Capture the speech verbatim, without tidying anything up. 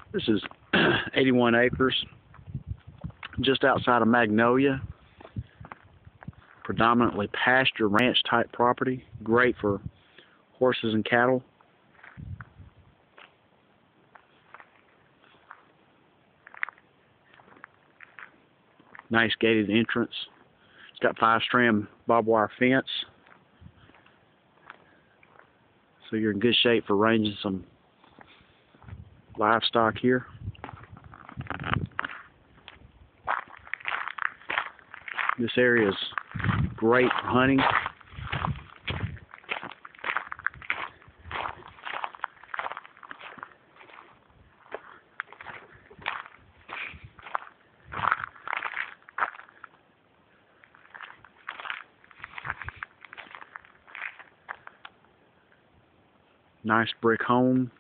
This is eighty-one acres, just outside of Magnolia. Predominantly pasture ranch type property, great for horses and cattle. Nice gated entrance. It's got five strand barbed wire fence, so you're in good shape for raising some livestock here. This area is great for hunting. Nice brick home.